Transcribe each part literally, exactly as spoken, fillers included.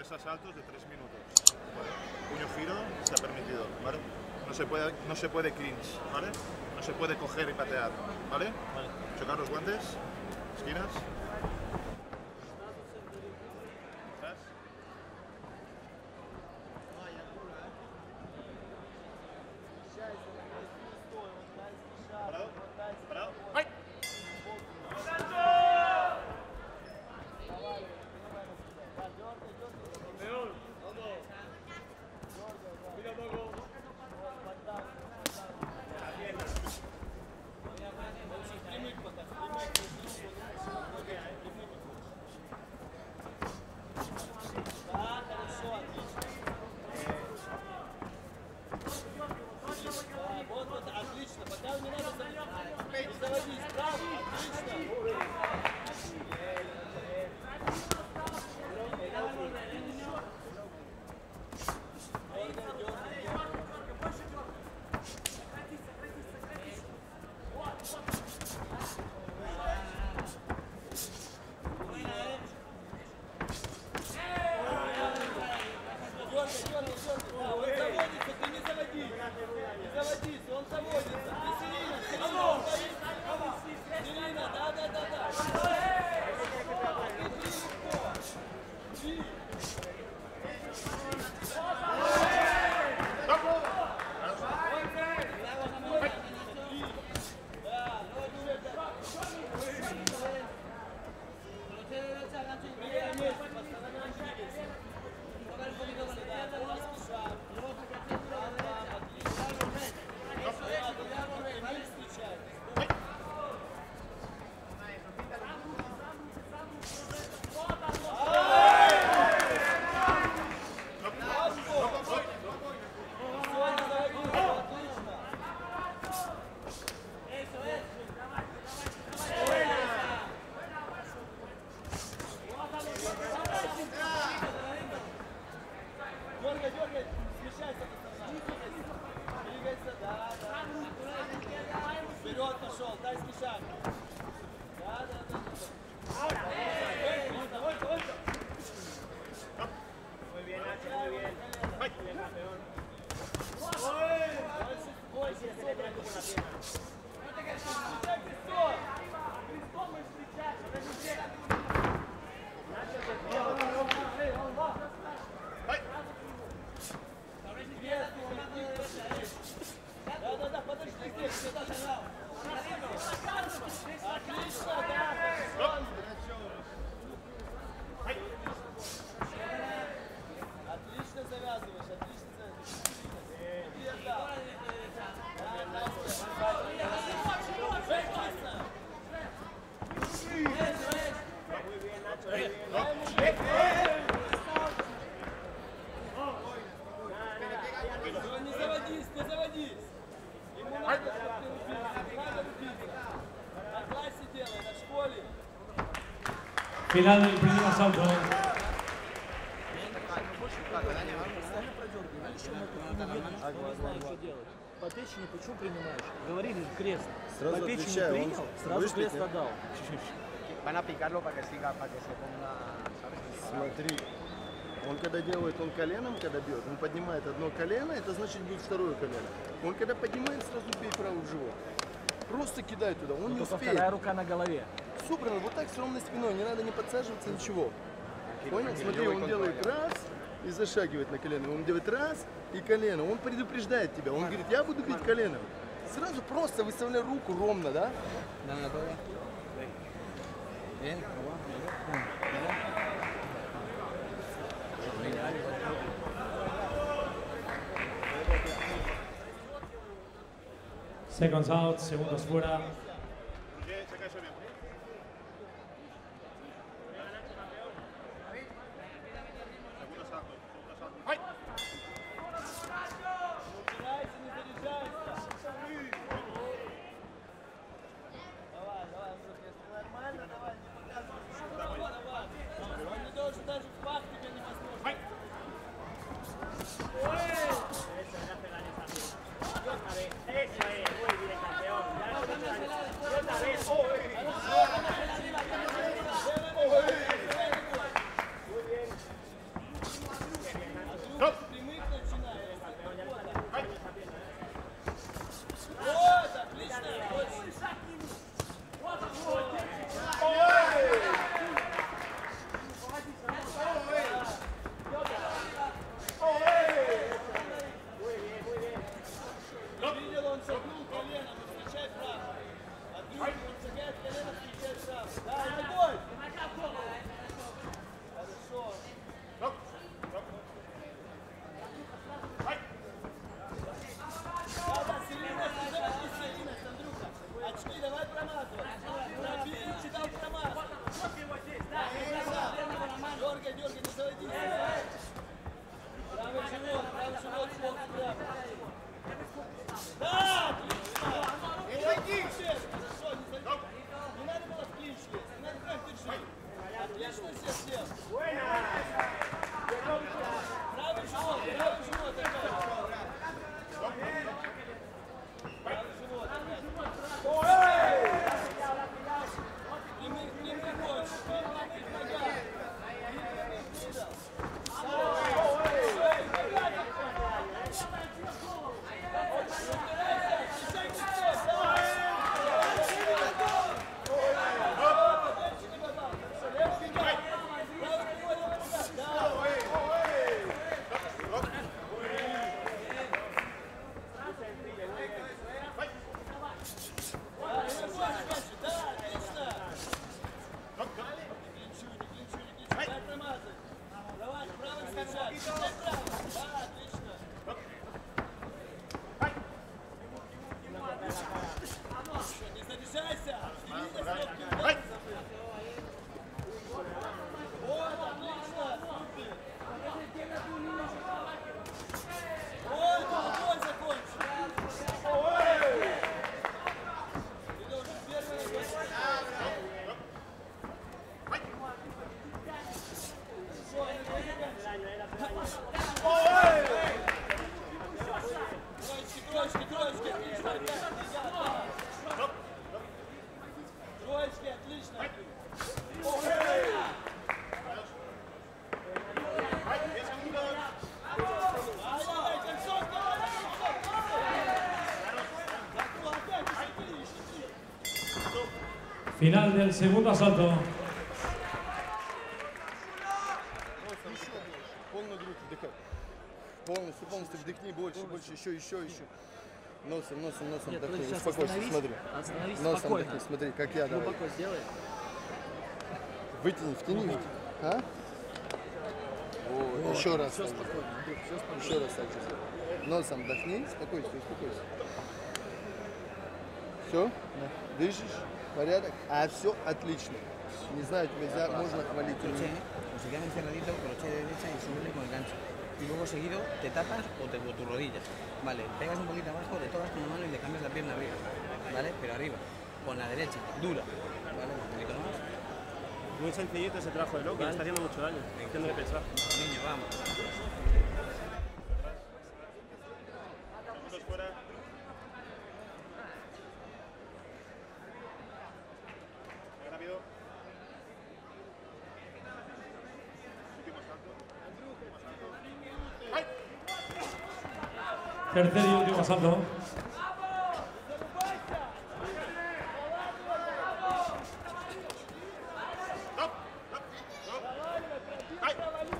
tres asaltos de tres minutos. ¿Vale? Puño giro está permitido, ¿vale? No se puede, no se puede clinch, ¿vale? No se puede coger y patear, ¿vale? Vale. Chocar los guantes, esquinas. Final del primer asalto. По печени почему принимаешь? Говорили, крест. Сразу По печени отвечаю, принял, он- сразу слышите? крест отдал. Van a picarlo para que siga, para que se ponga, ¿sabes? Смотри, он когда делает, он коленом, когда бьет, он поднимает одно колено, это значит будет второе колено. Он когда поднимает, сразу бей правый в живот. Просто кидай туда, он не Только успеет. вторая рука на голове. Супер, вот так с ровной спиной, не надо не подсаживаться, ничего. Понял? Смотри, он делает раз и зашагивает на колено. Он делает раз и колено. Он предупреждает тебя. Он говорит, я буду бить коленом. Сразу просто выставляй руку ровно, да? No, no, todo bien. Bien, Seconds out, segundos fuera. Eso es, muy bien, campeón. Ya lo Final del segundo asalto. Полную грудь вдыхай. Полностью, полностью вдохни больше, больше, еще, еще, еще. Носом, носом, носом Нет, вдохни. сейчас Успокойся, остановись, смотри. остановись Носом спокойно. вдохни, смотри, как я давай. Глубоко сделай. Вытяни, втяни, втяни. А? О, еще раз. Все так же. спокойно, Андрюх, все спокойно. Еще раз так же. Носом вдохни, успокойся, успокойся. Все? Дышишь? Порядок? А все отлично. Не знаю, тебя за- можно хвалить или Crochet, нет. o se queda encerradito, crochet de derecha y subirle con el gancho. Y luego seguido te tapas o te o tu rodilla. Vale, pegas un poquito abajo, le tocas con la mano y le cambias la pierna arriba. Vale, pero arriba. Con la derecha, dura. Vale, un poquito más. Muy sencillito ese trabajo de Loki, le está haciendo mucho daño, haciéndole pensar. Niño, vamos. Segundos fuera. Muy rápido. Último salto. Último salto. ¡Ay! Tercer y último asalto. ¡Stop! ¡Stop! ¡Stop! ¡Ay!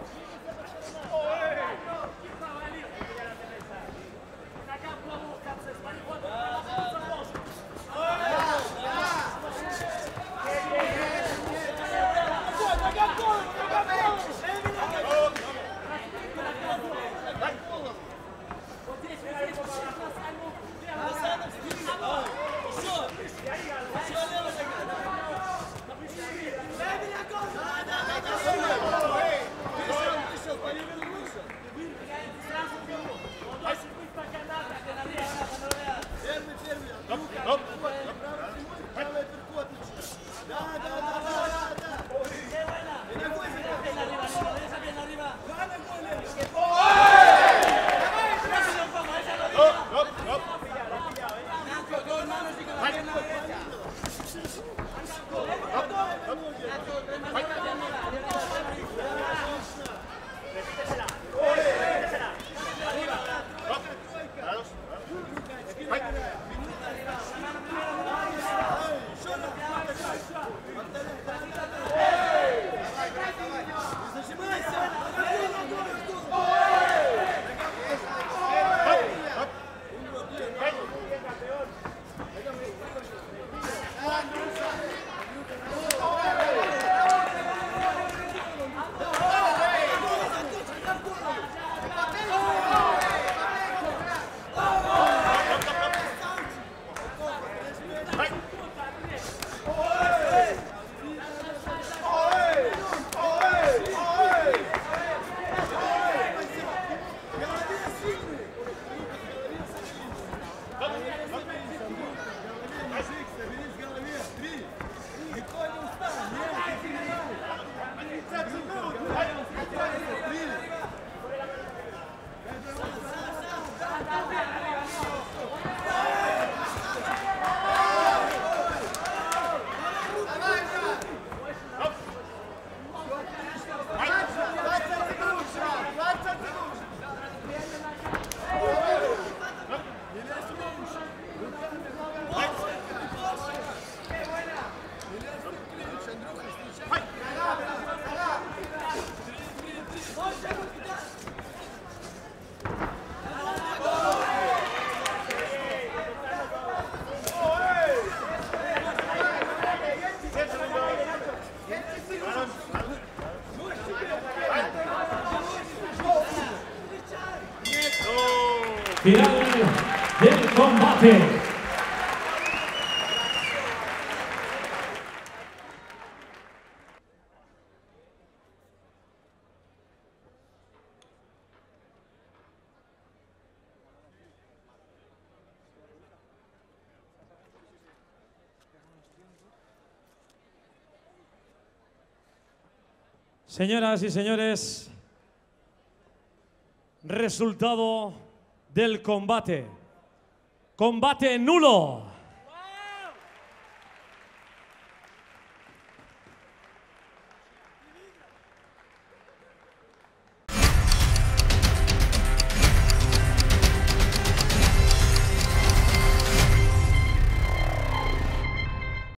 ¡Stop! Final del combate. Señoras y señores, resultado del combate. Combate nulo.